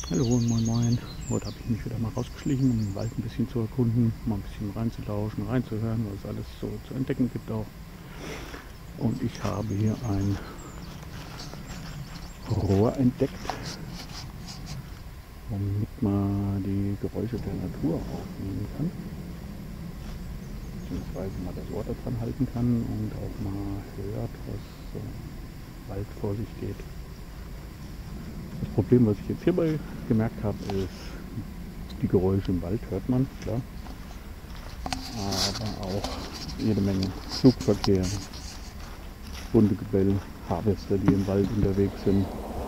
Hallo und moin moin. Heute habe ich mich wieder mal rausgeschlichen, um den Wald ein bisschen zu erkunden, mal ein bisschen reinzulauschen, reinzuhören, was es alles so zu entdecken gibt auch. Und ich habe hier ein Rohr entdeckt, womit man die Geräusche der Natur aufnehmen kann. Beziehungsweise mal das Ohr dran halten kann und auch mal hört, was so im Wald vor sich geht. Das Problem, was ich jetzt hierbei gemerkt habe, ist, die Geräusche im Wald hört man, klar, aber auch jede Menge Flugverkehr, Hundegebell, Harvester, die im Wald unterwegs sind.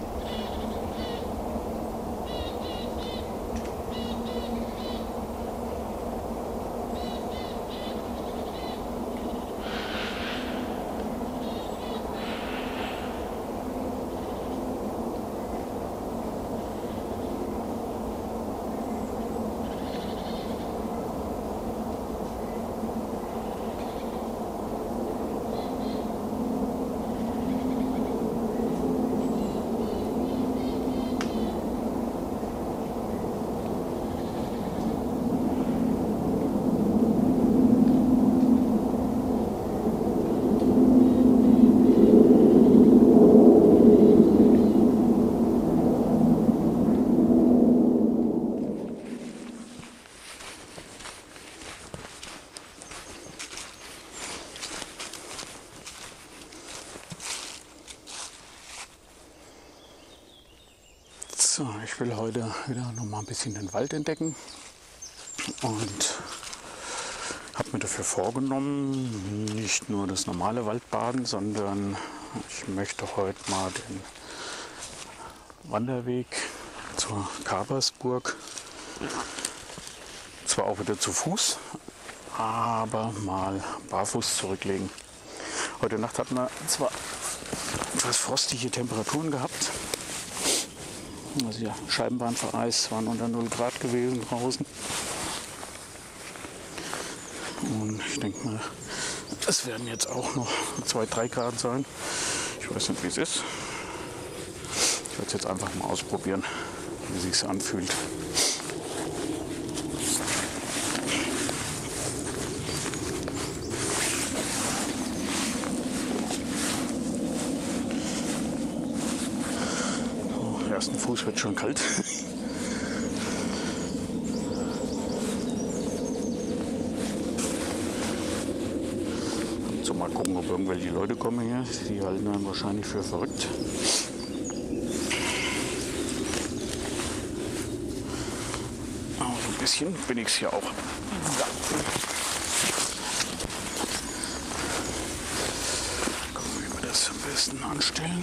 So, ich will heute wieder noch mal ein bisschen den Wald entdecken und habe mir dafür vorgenommen, nicht nur das normale Waldbaden, sondern ich möchte heute mal den Wanderweg zur Kapersburg, zwar auch wieder zu Fuß, aber mal barfuß zurücklegen. Heute Nacht hatten wir zwar etwas frostige Temperaturen gehabt, also ja, Scheiben waren vereist, waren unter 0 Grad gewesen draußen. Und ich denke mal, es werden jetzt auch noch 2-3 Grad sein. Ich weiß nicht, wie es ist. Ich werde es jetzt einfach mal ausprobieren, wie sich es anfühlt. So, der ersten Fuß wird schon kalt. So, mal gucken, ob irgendwelche Leute kommen hier. Die halten einen wahrscheinlich für verrückt. Aber so ein bisschen bin ich es hier auch. Ja. Gucken, wie wir das am besten anstellen.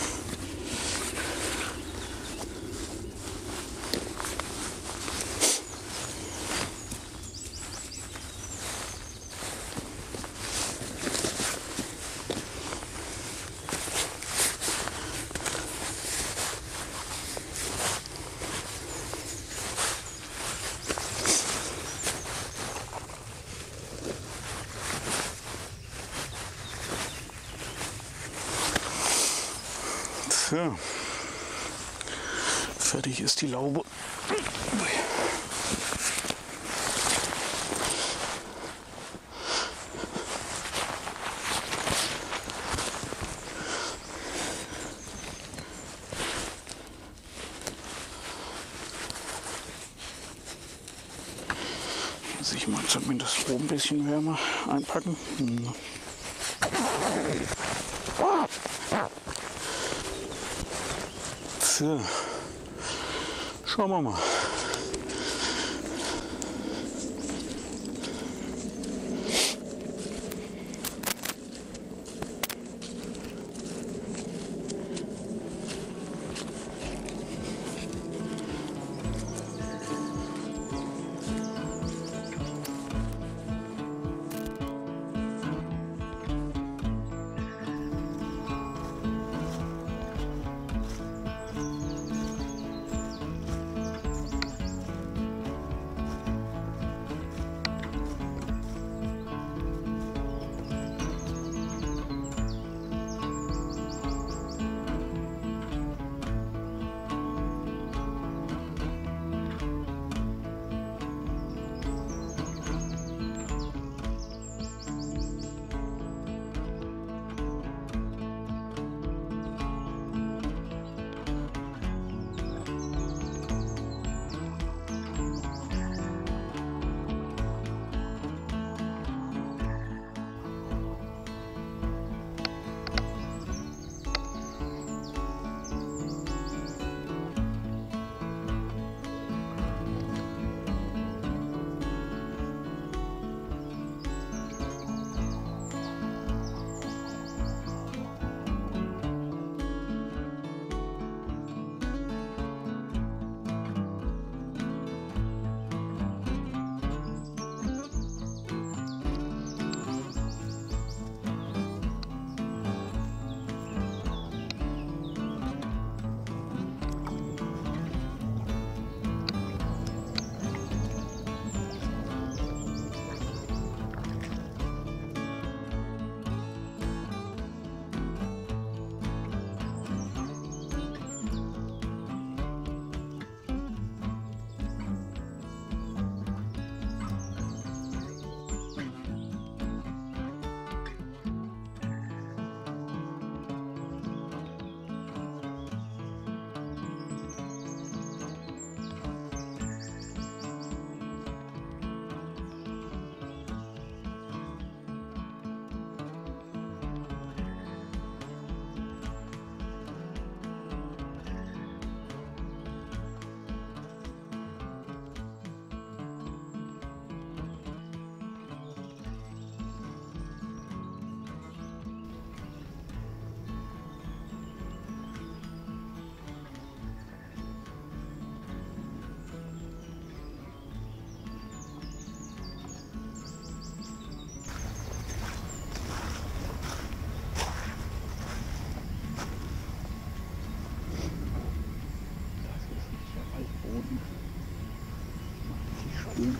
So. Fertig ist die Laube. Sich mal zumindest oben ein bisschen wärmer einpacken. So, schauen wir mal. spielen.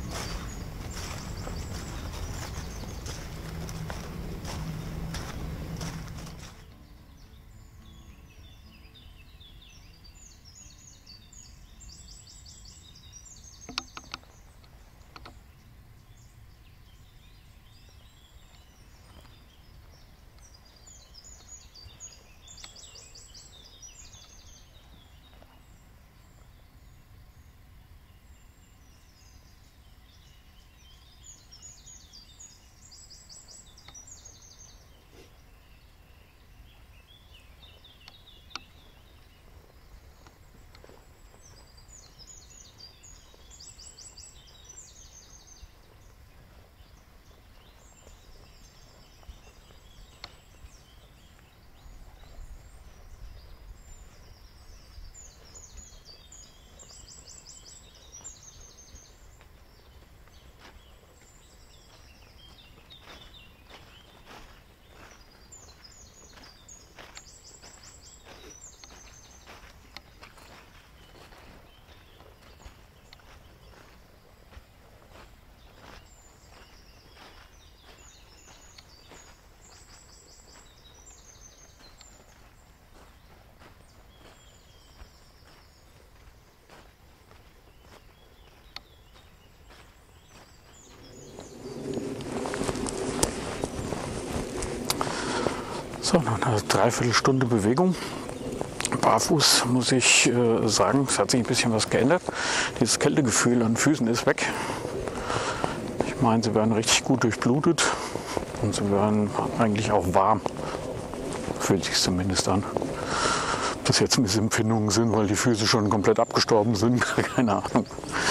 So, noch eine Dreiviertelstunde Bewegung. Barfuß muss ich sagen, es hat sich ein bisschen was geändert. Dieses Kältegefühl an den Füßen ist weg. Ich meine, sie werden richtig gut durchblutet und sie werden eigentlich auch warm. Fühlt sich zumindest an. Ob das jetzt Missempfindungen sind, weil die Füße schon komplett abgestorben sind, keine Ahnung.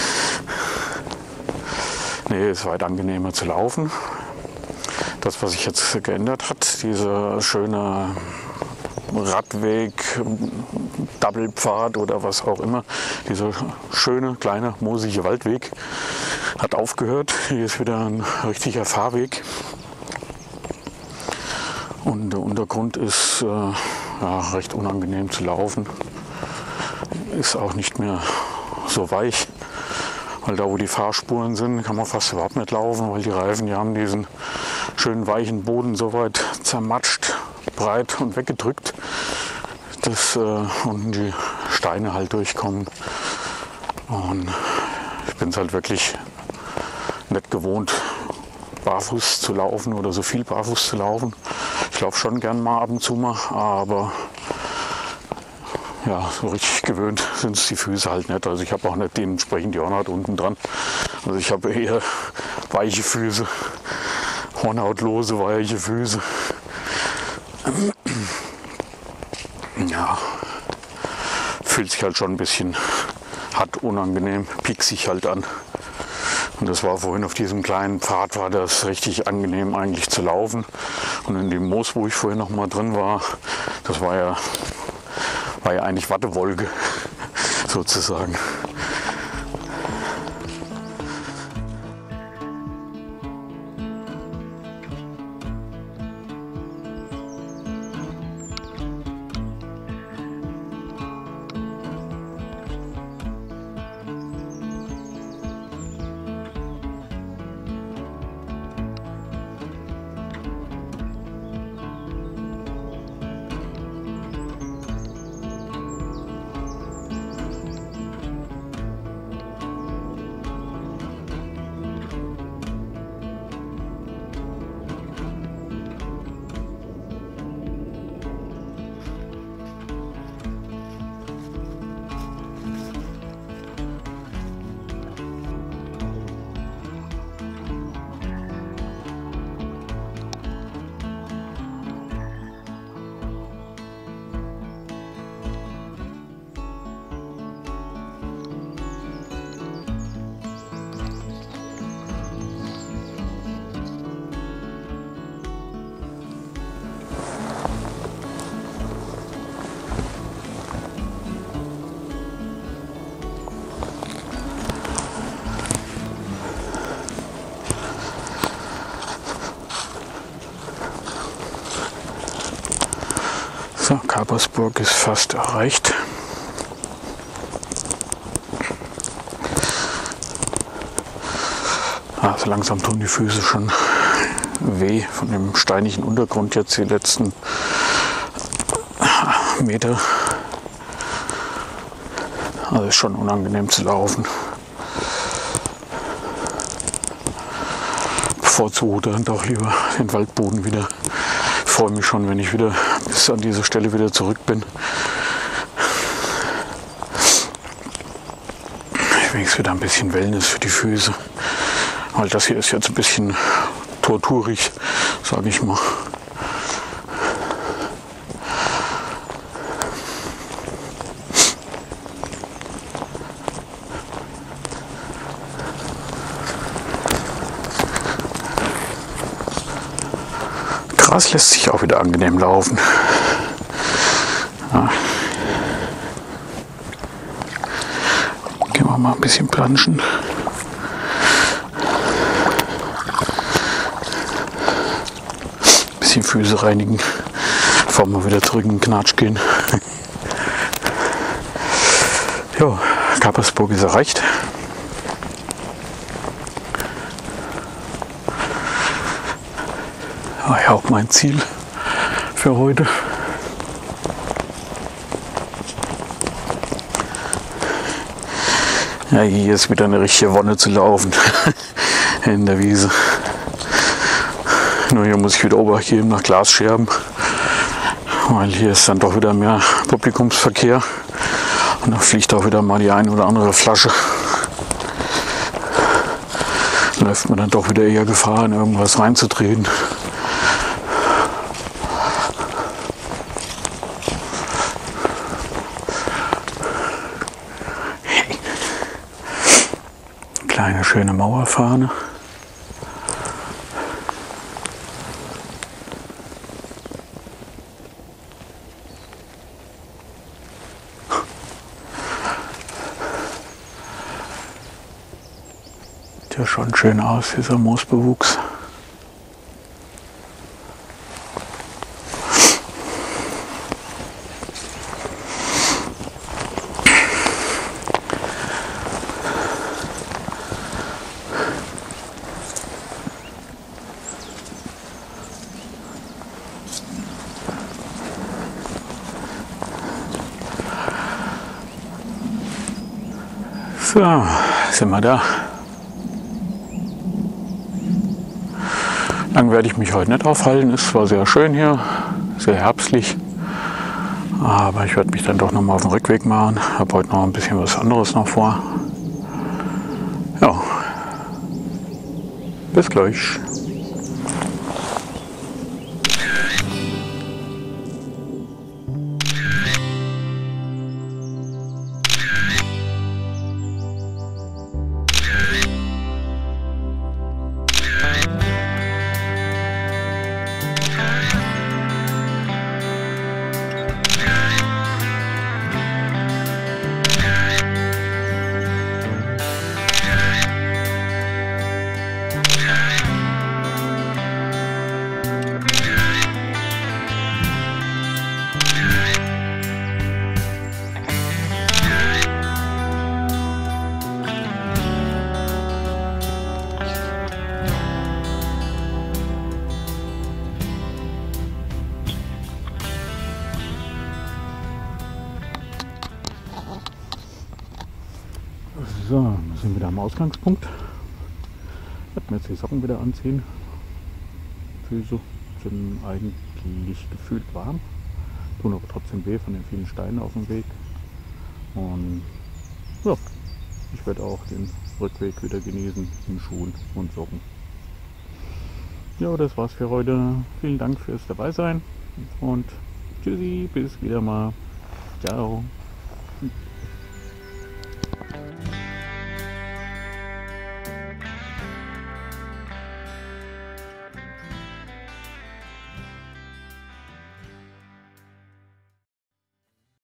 Nee, es ist weit angenehmer zu laufen. Das, was sich jetzt geändert hat, dieser schöne Radweg, Double-Pfad oder was auch immer, dieser schöne, kleine, moosige Waldweg hat aufgehört. Hier ist wieder ein richtiger Fahrweg. Und der Untergrund ist ja, recht unangenehm zu laufen. Ist auch nicht mehr so weich. Weil da, wo die Fahrspuren sind, kann man fast überhaupt nicht laufen, weil die Reifen, die haben diesen schönen weichen Boden so weit zermatscht, breit und weggedrückt, dass unten die Steine halt durchkommen. Und ich bin es halt wirklich nicht gewohnt, barfuß zu laufen oder so viel barfuß zu laufen. Ich laufe schon gern mal ab und zu mal, aber ja, so richtig gewöhnt sind es die Füße halt nicht. Also ich habe auch nicht dementsprechend die Hornhaut unten dran. Also ich habe eher weiche Füße, hornhautlose, weiche Füße. Ja, fühlt sich halt schon ein bisschen hart, unangenehm, pieksig halt an. Und das war vorhin auf diesem kleinen Pfad, war das richtig angenehm eigentlich zu laufen. Und in dem Moos, wo ich vorhin noch mal drin war, das war ja eigentlich Wattewolke sozusagen. So, Kapersburg ist fast erreicht. Also langsam tun die Füße schon weh von dem steinigen Untergrund jetzt die letzten Meter. Also ist schon unangenehm zu laufen. Bevorzuge dann doch lieber den Waldboden wieder. Ich freue mich schon, wenn ich wieder bis an diese Stelle wieder zurück bin. Wenigstens wieder ein bisschen Wellness für die Füße. Weil das hier ist jetzt ein bisschen torturig, sage ich mal. Gras lässt sich auch wieder angenehm laufen. Ja. Gehen wir mal ein bisschen planschen. Bisschen Füße reinigen, bevor wir wieder zurück in den Knatsch gehen. Jo, Kapersburg ist erreicht. War ja auch mein Ziel für heute. Ja, hier ist wieder eine richtige Wonne zu laufen in der Wiese. Nur hier muss ich wieder Obacht geben nach Glasscherben, weil hier ist dann doch wieder mehr Publikumsverkehr und da fliegt auch wieder mal die eine oder andere Flasche. Da läuft man dann doch wieder eher Gefahr, in irgendwas reinzutreten. Hey. Kleine schöne Mauerfahne. Sieht ja schon schön aus, dieser Moosbewuchs. So, sind wir da. Lang werde ich mich heute nicht aufhalten. Ist zwar sehr schön hier, sehr herbstlich, aber ich werde mich dann doch noch mal auf den Rückweg machen. Habe heute noch ein bisschen was anderes noch vor. Ja, bis gleich. So, wir sind wieder am Ausgangspunkt. Ich werde mir jetzt die Socken wieder anziehen. Füße sind eigentlich gefühlt warm, tun aber trotzdem weh von den vielen Steinen auf dem Weg. Und ja, ich werde auch den Rückweg wieder genießen in Schuhen und Socken. Ja, das war's für heute. Vielen Dank fürs Dabeisein und tschüssi, bis wieder mal. Ciao.